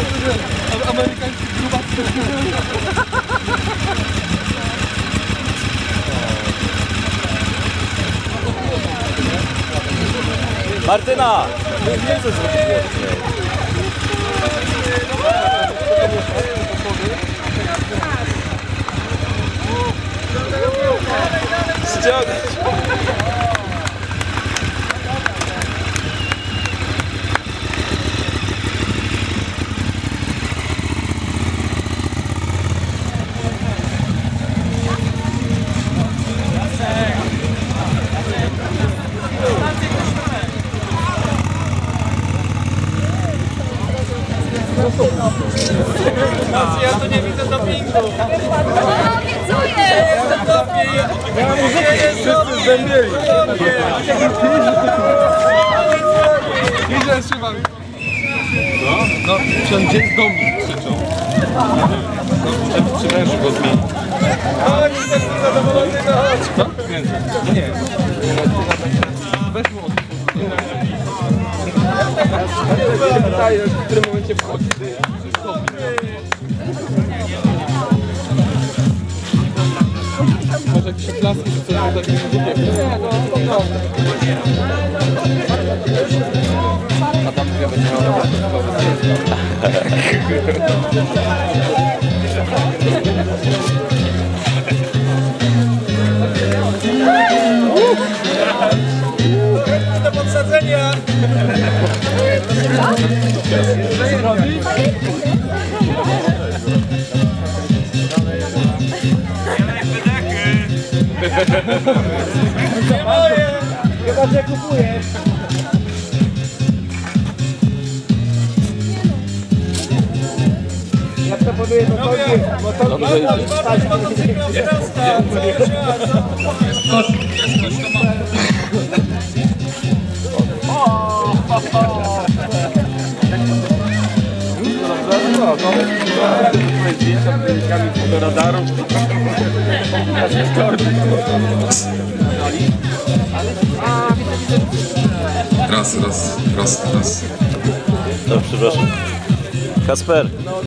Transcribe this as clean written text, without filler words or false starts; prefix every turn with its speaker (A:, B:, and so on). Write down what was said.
A: Amerykański grubas.
B: Martyna! Nie chcę zrobić. Ściągnąć!
A: Ja tu nie widzę dopingu.
C: Obiecuję!
A: Ja mam muzykę. Wszyscy zdębieli. Nieźle trzymam. No, gdzie jest dom? Krzyczą. No, przy mężu go zmieni. O, nie jestem zadowolony, no chodź. Co? Kręcę. Nie. Weź mu pytaję, w którym momencie wchodzi. Może jakieś klaski, czy coś tak nie lubię. Nie, no, a tam ja będzie miał do podsadzenia! Chyba cię kupujesz. Jak to powie, to
B: Raz. No, przepraszam. Kasper,